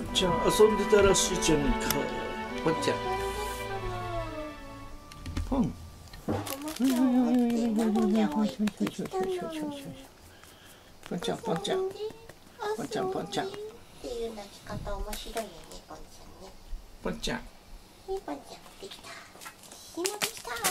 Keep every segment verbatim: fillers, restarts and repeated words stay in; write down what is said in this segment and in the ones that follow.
んちゃん遊んでたらしいじゃないか。ポンちゃん。ポン。ポンちゃん、ポンちゃん、ポンちゃん。ポンちゃん、ポンちゃん。 っていう鳴き方面白いよね、ポンちゃんね。 ポンちゃん。 ポンちゃんできた。ひもできた。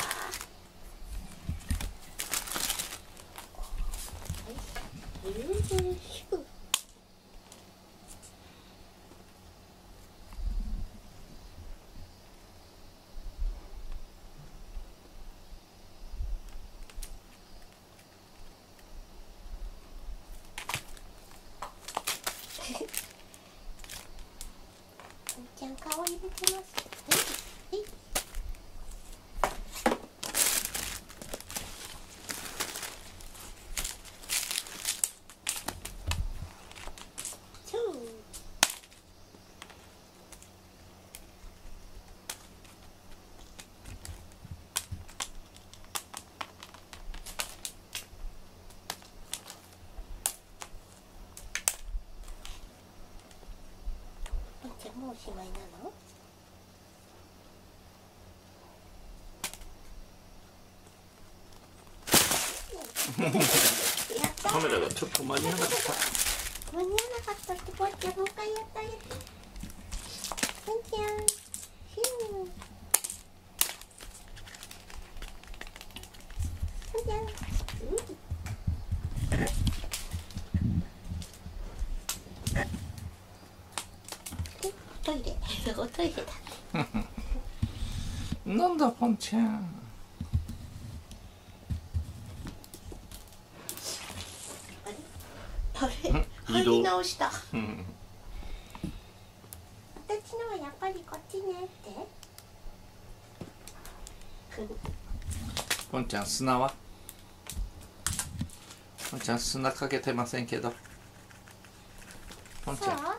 ポンちゃん顔入れてます。はい、はい。ポンちゃんもうおしまいなの？ カメラがちょっと間に合わなかった。 間に合わなかったってポンちゃんもう一回やってあげて。ポンちゃん、ヒュー。ポンちゃん、うん。おトイレ、おトイレだ。 なんだポンちゃん。 あれ、入り直した。 うん、 私のはやっぱりこっちねって。 ポンちゃん砂は？ポンちゃん砂かけてませんけど。ポンちゃん。 そう？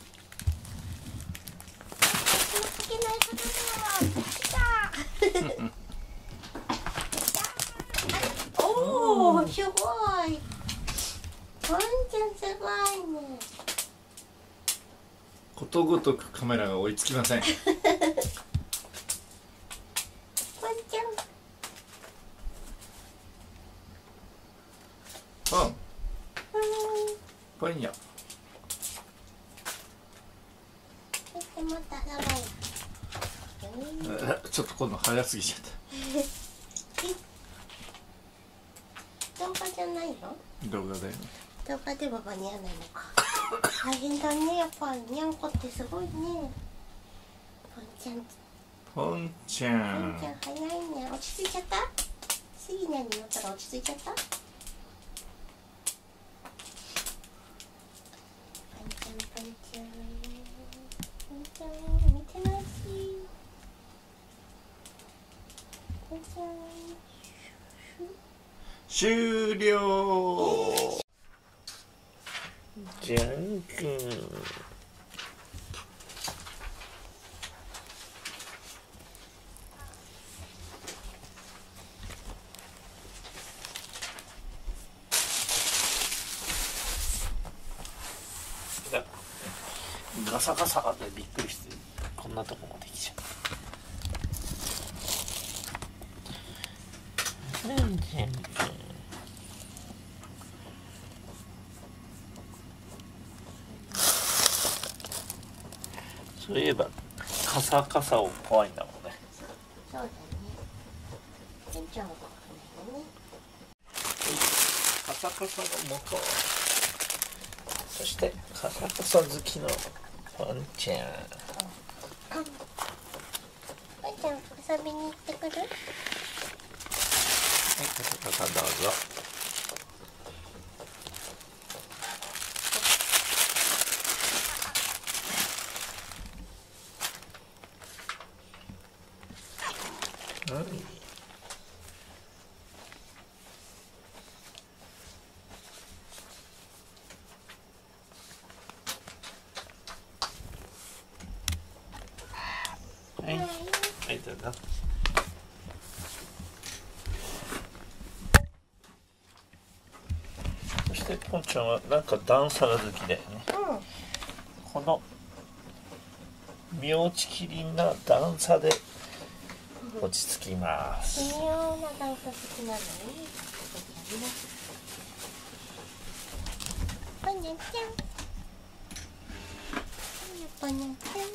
私のかけない方だ。来た。おお、すごい。ポンちゃんすごいね。 ことごとくカメラが追いつきません。 ポンちゃん。 ポン。ポンよ。 でもただめ。 ちょっと今度早すぎちゃった。 動画じゃないの？ 動画だよね。 動画では間に合わないのか。大変だね、やっぱにゃんこってすごいね。ポンちゃん。 ポンちゃポンん。 ちゃん早いね。落ち着いちゃった？シギナに乗ったら落ち着いちゃった？ポンちゃん、ポンちゃん。ポンちゃん、見てないし。ポンちゃん。 終了。じゃんくん。ガサガサでびっくりしてこんなとこもできちゃった。じゃんじゃんくん。そういえばカサカサを怖いんだもんね。 そうだね。ポンちゃんは怖くないよね。 カサカサの元。そしてカサカサ好きのポンちゃん。 ポンちゃん遊びに行ってくる？ はい、カサカサどうぞ。うん。はい、はい、どうぞ。そしてポンちゃんはなんか段差が好きだよね。 うん。 この妙ちきりんな段差で落ち着きます。 微妙な段差好きなのね。ポニャちゃん、ポニャポニャちゃん。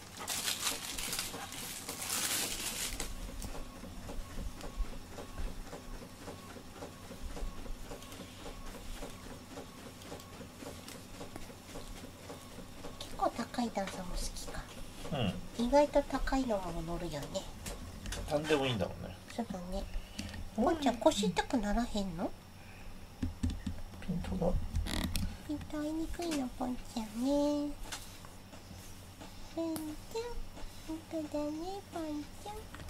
結構高い段差も好きか。うん。意外と高いのも乗るよね。 なんでもいいんだもんね。 そうだね。ポンちゃん腰痛くならへんの？ ピントが。 ピント合いにくいのポンちゃんね。ポンちゃん、本当だねポンち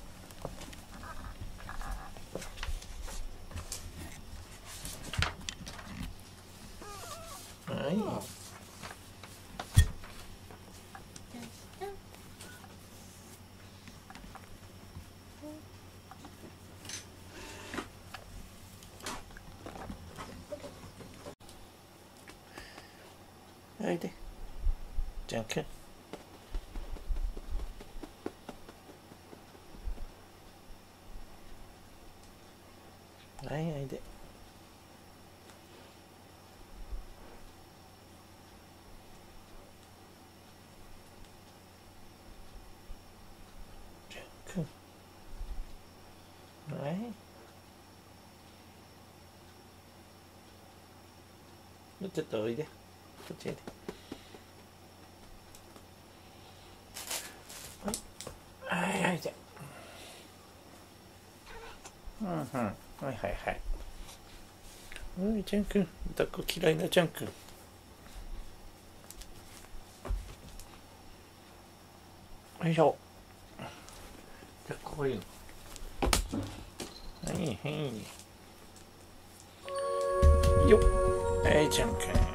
ゃん。はい。おいで、ジャン君。はい、おいで。ジャン君。はい。ちょっとおいで。こっちへで。はい、はい、じゃ。うん、うん、はい、はい、はい。おい、ジャン君、抱っこ嫌いなジャン君。よいしょ。じゃ、こういうの。はい、はい。よっ。はい、ジャン君。